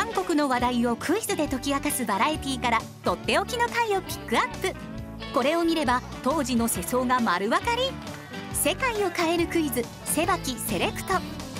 韓国の話題をクイズで解き明かすバラエティからとっておきの回をピックアップ。これを見れば当時の世相が丸分かり。世界を変えるクイズセバキセレクト。